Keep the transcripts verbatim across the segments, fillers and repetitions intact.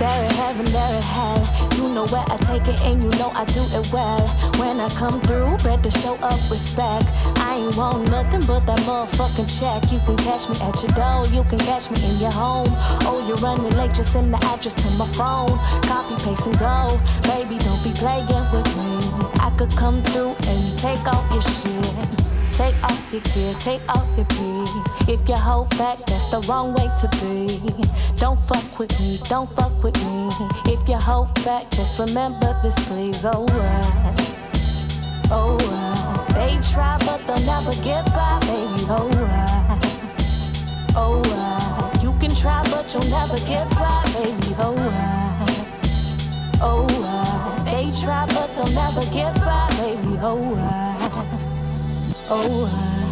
there in heaven, there in hell. You know where I take it and you know I do it well. When I come through, better show up respect. I ain't want nothing but that motherfucking check. You can catch me at your door, you can catch me in your home. Oh, you're running late, just send the address to my phone. Copy, paste and go, baby, don't be playing with me. I could come through and take off your shit. Take off your gear, take off your peace. If you hold back, that's the wrong way to be. Don't fuck with me, don't fuck with me. If you hold back, just remember this, please. Oh, uh, oh, uh, they try, but they'll never get by, baby. Oh, uh, oh, uh, you can try, but you'll never get by, baby. Oh, uh, oh, uh, they try, but they'll never get by, baby. Oh, uh. Oh,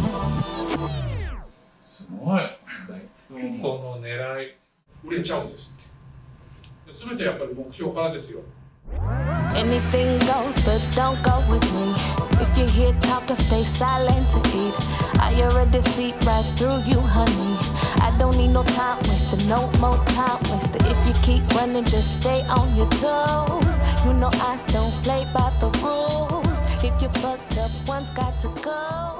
すごい。その狙い、売れちゃうんです。すべてやっぱり目標からですよ。 Anything goes, but don't go with me. If you hear talking, stay silent to eat. I already see right through you, honey. I don't need no time wasted, no more time wasted. If you keep running, just stay on your toes. You know I don't play by the rules. If you fucked up, one's got to go.